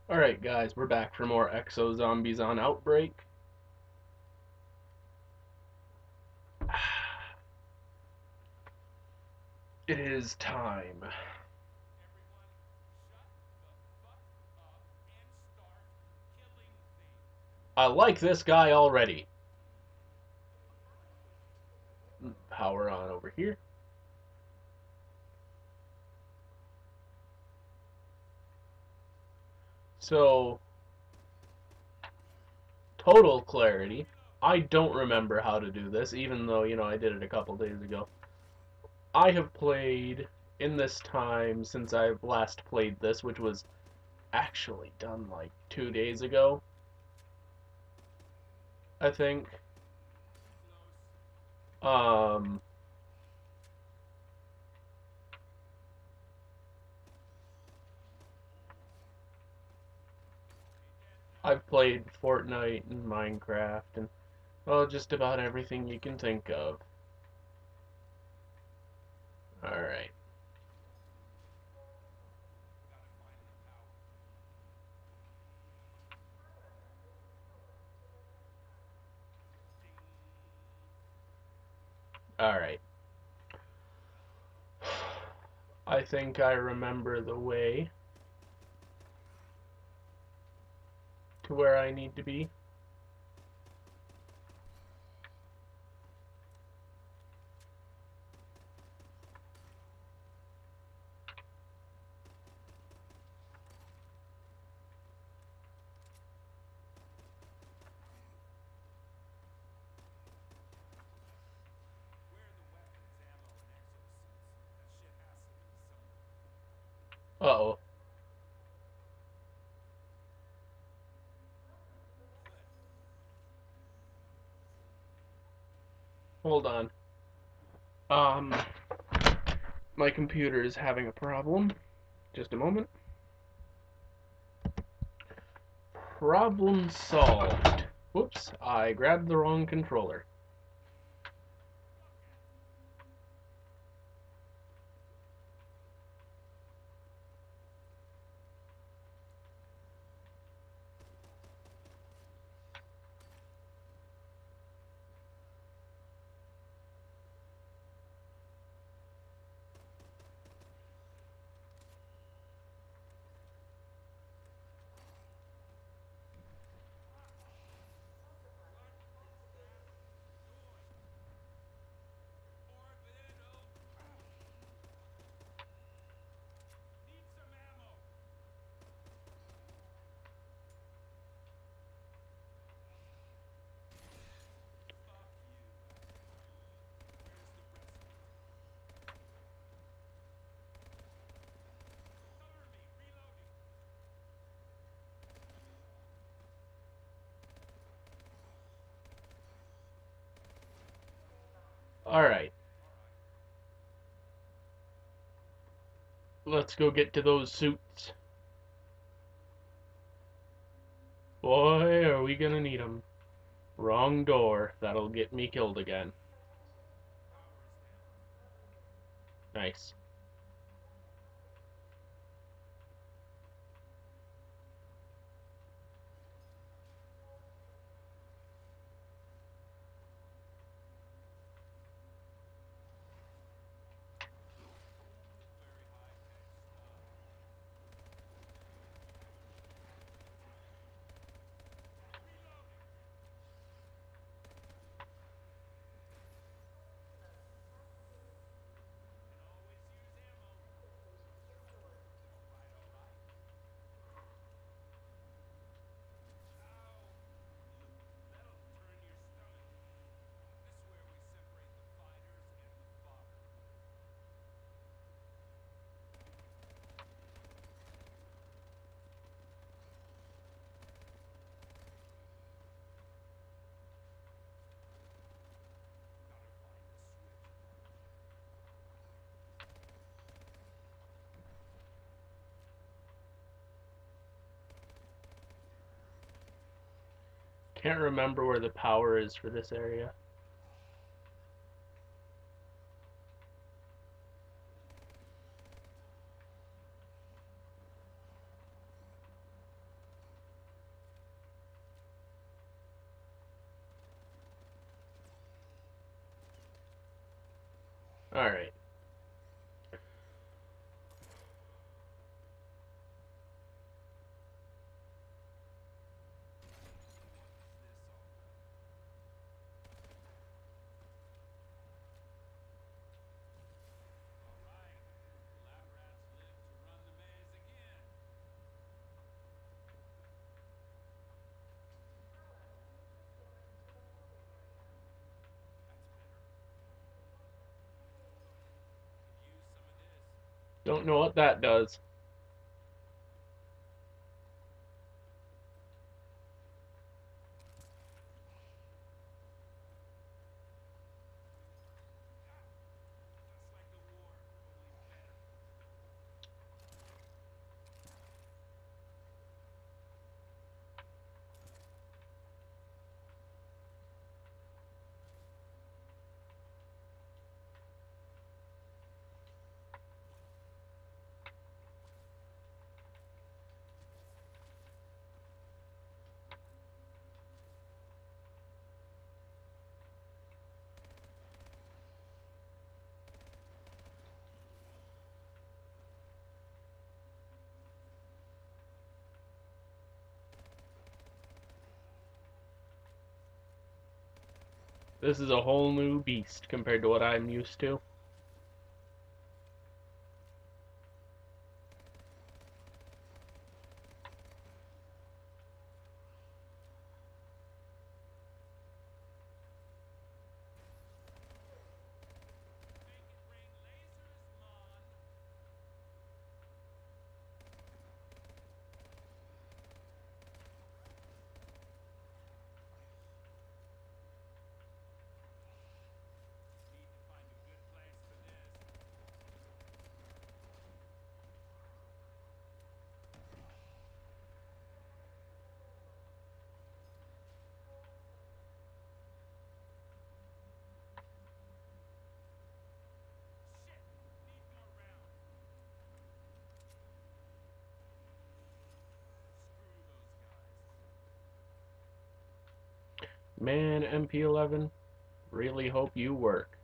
Alright guys, we're back for more Exo Zombies on Outbreak. It is time. I like this guy already. Power on over here. So, total clarity. I don't remember how to do this, even though, I did it a couple days ago. I have played in this time since I've last played this, which was actually done like 2 days ago, I think. Um, I've played Fortnite and Minecraft and, well, just about everything you can think of. Alright. Alright. I think I remember the way to where I need to be. Uh-oh. Hold on. Um, my computer is having a problem. Just a moment. Problem solved. Whoops, I grabbed the wrong controller. Alright. Let's go get to those suits. Boy, are we gonna need them. Wrong door. That'll get me killed again. Nice. Can't remember where the power is for this area. Alright. Don't know what that does. This is a whole new beast compared to what I'm used to. Man, MP11, really hope you work.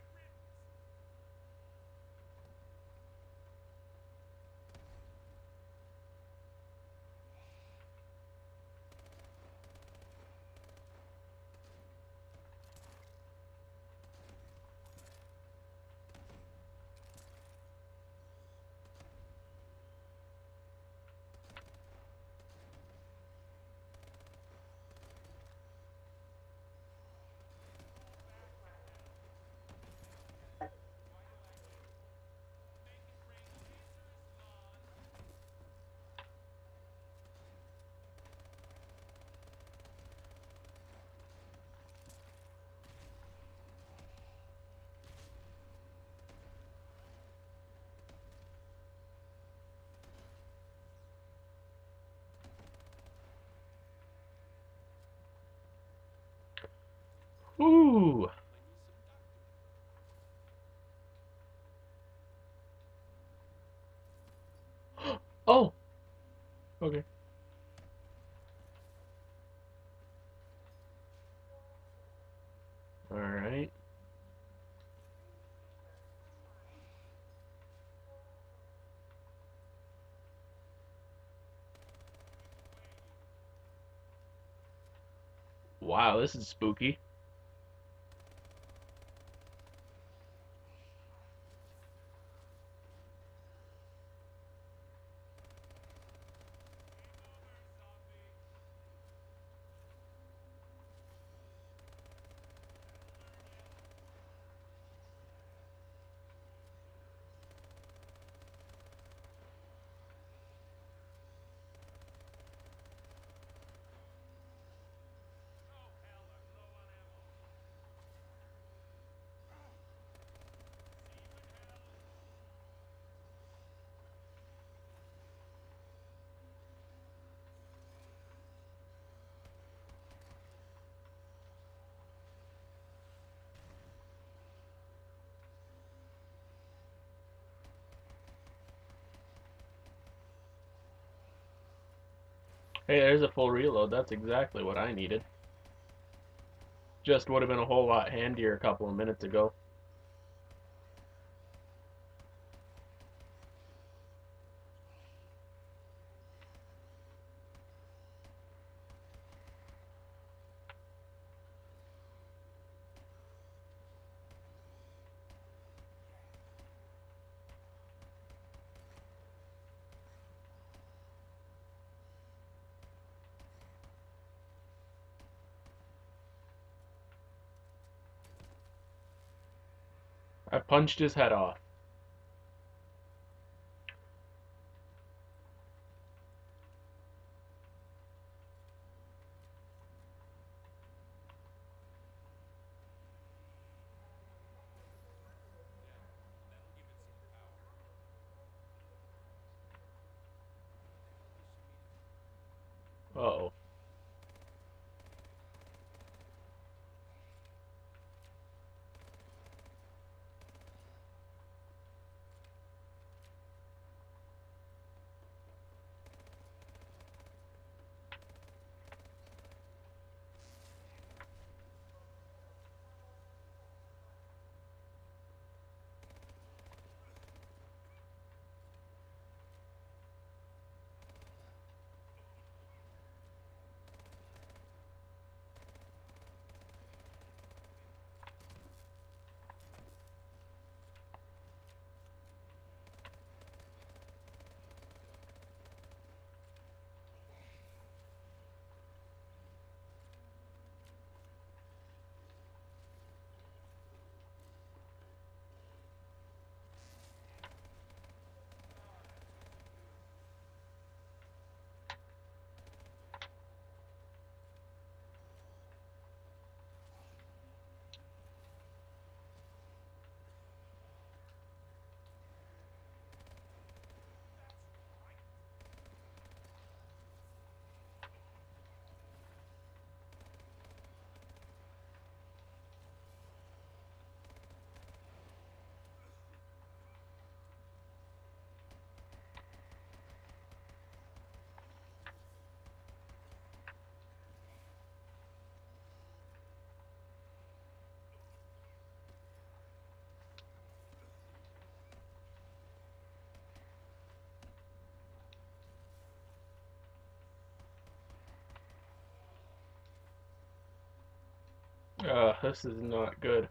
Ooh. Oh. Okay. All right. Wow, this is spooky. Hey, there's a full reload. That's exactly what I needed. Just would have been a whole lot handier a couple of minutes ago. I punched his head off. Uh-oh. This is not good.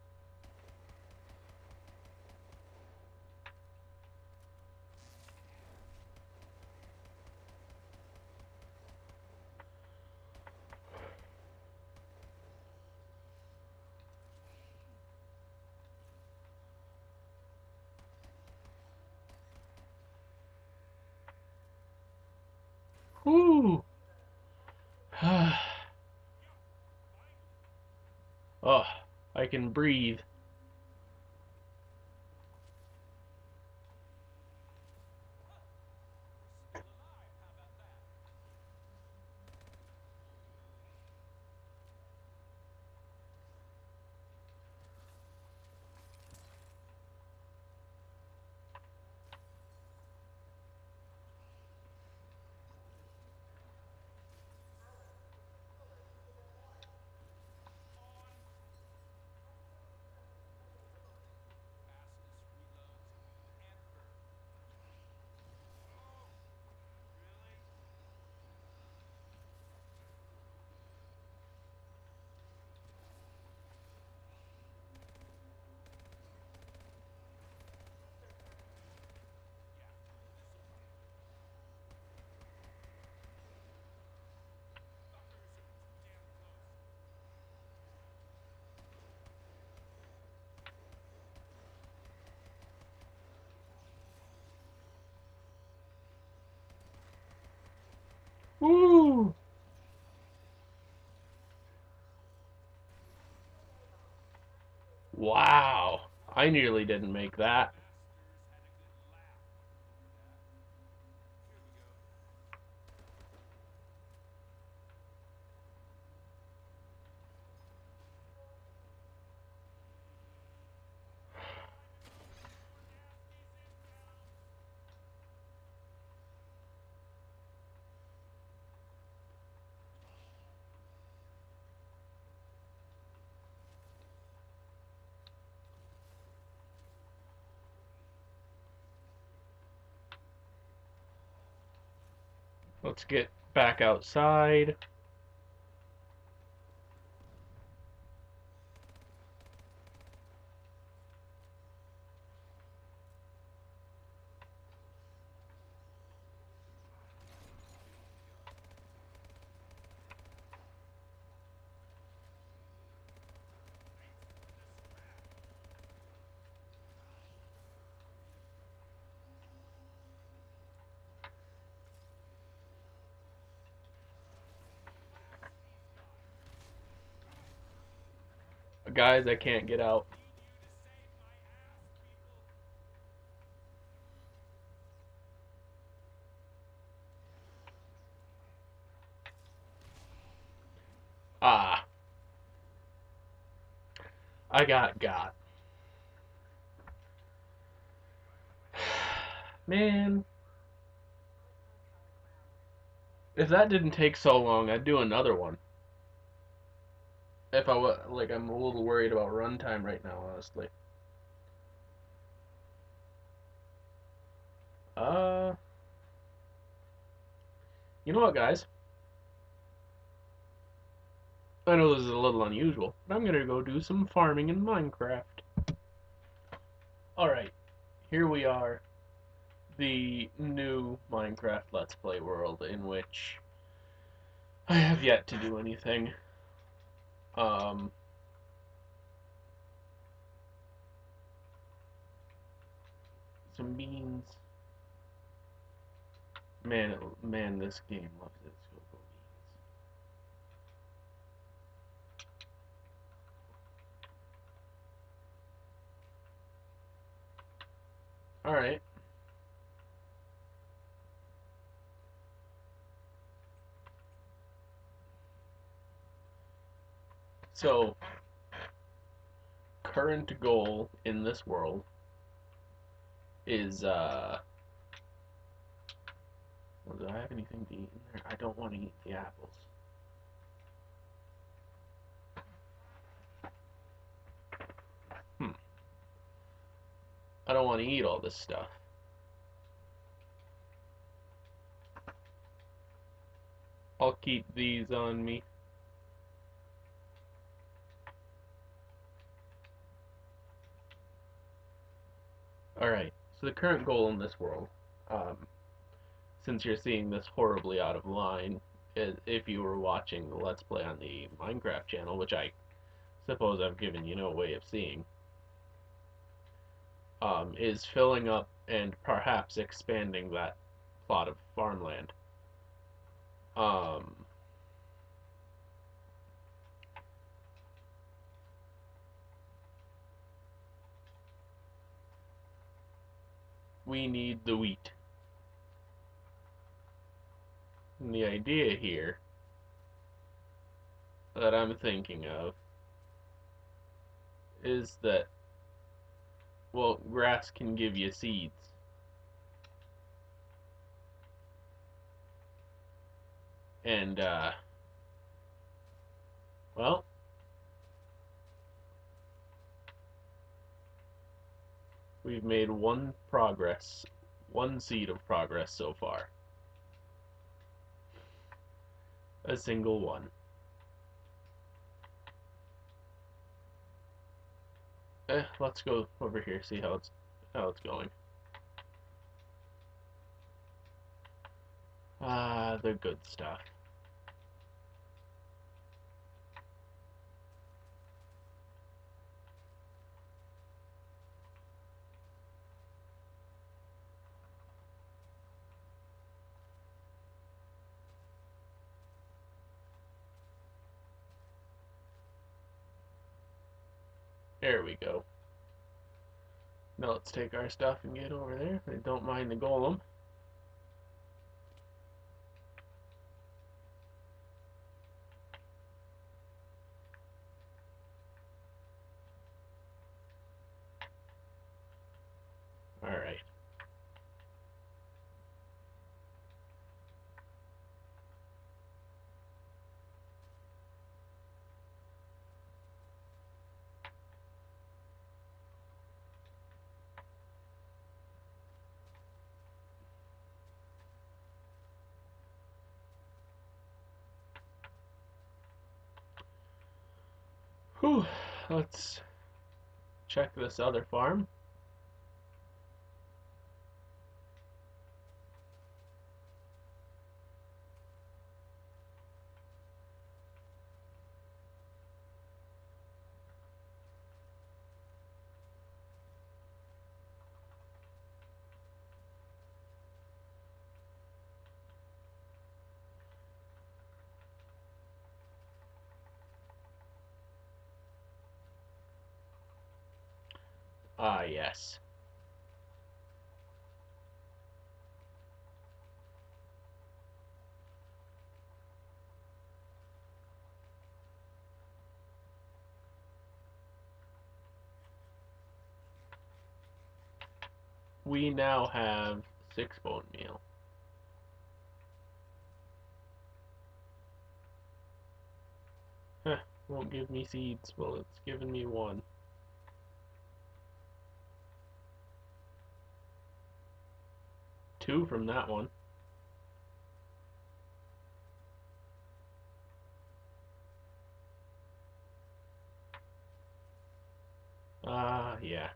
Whew. Oh, I can breathe. Woo! Wow. I nearly didn't make that. Let's get back outside. Guys, I can't get out. Ah, I got. Man, if that didn't take so long, I'd do another one. If I was like, I'm a little worried about runtime right now, honestly. Uh, you know what, guys? I know this is a little unusual, but I'm gonna go do some farming in Minecraft. Alright, here we are, the new Minecraft Let's Play world in which I have yet to do anything. Um, some beans. Man, this game loves its cocoa beans. Alright. So, current goal in this world is, well, do I have anything to eat in there? I don't want to eat the apples. I don't want to eat all this stuff. I'll keep these on me. Alright, so the current goal in this world, um, since you're seeing this horribly out of line, is if you were watching the Let's Play on the Minecraft channel, which I suppose I've given you no way of seeing, is filling up and perhaps expanding that plot of farmland. Um, we need the wheat. And the idea here that I'm thinking of is that, well, grass can give you seeds. And, well, we've made one seed of progress so far. A single one. Let's go over here, see how it's going. The good stuff. There we go. Now let's take our stuff and get over there. I don't mind the golem. Alright. Whew. Let's check this other farm. Ah, yes. We now have 6 bone meal. Huh, won't give me seeds. Well, it's given me 1. 2 from that one. Ah, yes.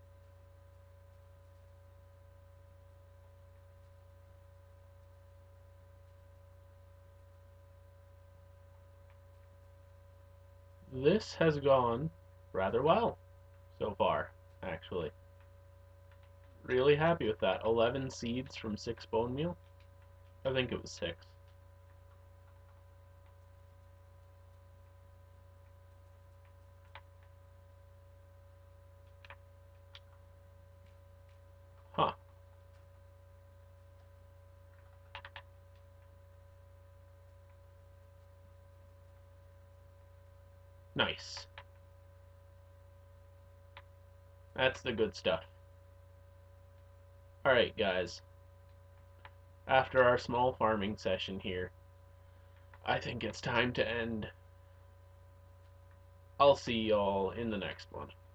This has gone rather well so far, actually. Really happy with that. 11 seeds from 6 bone meal. I think it was 6. Huh. Nice. That's the good stuff. Alright, guys. After our small farming session here, I think it's time to end. I'll see y'all in the next one.